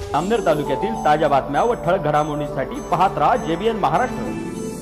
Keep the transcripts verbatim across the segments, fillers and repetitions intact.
जामनेर तालुक्यातील ताज्या बातम्या व ठळक घडामोडींसाठी पाहत राहा जेबीएन महाराष्ट्र।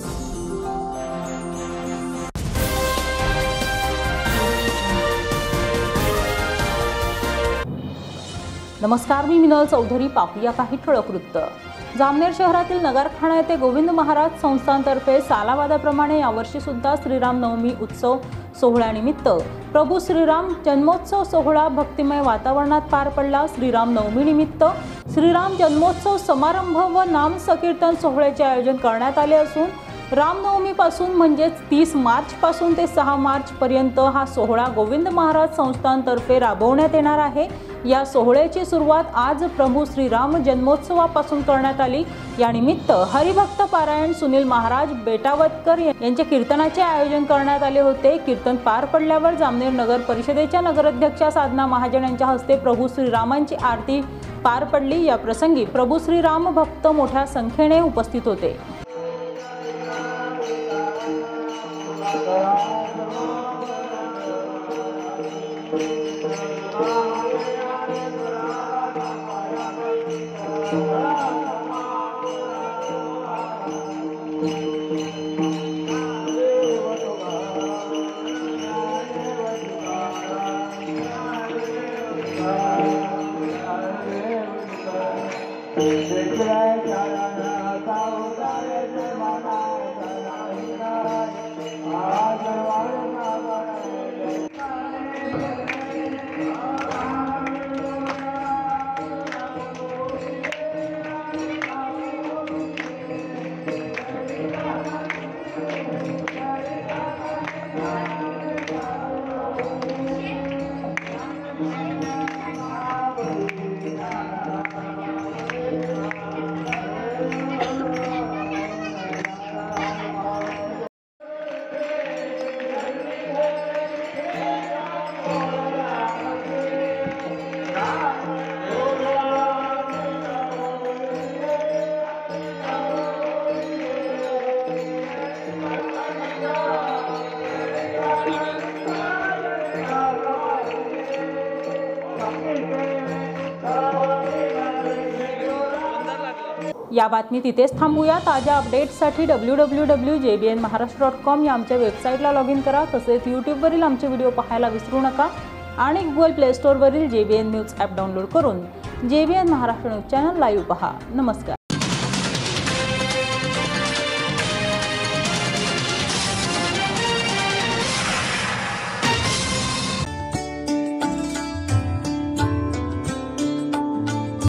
नमस्कार, मी मिनल चौधरी। पाहूया काही ठळक वृत्त। जामनेर शहरातील नगरखाना येथे गोविंद महाराज संस्थांतर्फे सालावादाप्रमाणे यावर्षी सुद्धा श्रीराम नवमी उत्सव सोहळ्यानिमित्त प्रभू श्रीराम जन्मोत्सव सोहळा भक्तिमय वातावरणात पार पडला। श्रीराम नवमी निमित्त श्रीराम जन्मोत्सव समारंभ व नाम संकीर्तन सोहळ्याचे आयोजन करण्यात आले असून रामनवमी पासून म्हणजेच तीस मार्च पासून ते सहा मार्च पर्यंत हा सोहळा गोविंद महाराज संस्थांतर्फे राबवण्यात येणार आहे। या सोहळ्याची सुरुवात आज प्रभू श्रीराम जन्मोत्सवापासून करण्यात आली। या निमित्त हरिभक्त पारायण सुनील महाराज बेटावतकर यांच्या कीर्तनाचे आयोजन करण्यात आले होते। कीर्तन पार पडल्यावर जामनेर नगर परिषदेच्या नगराध्यक्षा साधना महाजन यांच्या हस्ते प्रभू श्रीरामांची आरती पार पडली। या प्रसंगी प्रभू श्रीराम भक्त मोठ्या संख्येने उपस्थित होते। या बातमी तिथेच थांबूया। ताज्या अपडेट्ससाठी W W W dot J B N Maharashtra dot com या आमच्या वेबसाईटला लॉग इन करा। तसेच यूट्यूबवरील आमचे व्हिडिओ पाहायला विसरू नका आणि गुगल प्ले स्टोअरवरील J B N news app download करून J B N Maharashtra news channel live पहा। नमस्कार।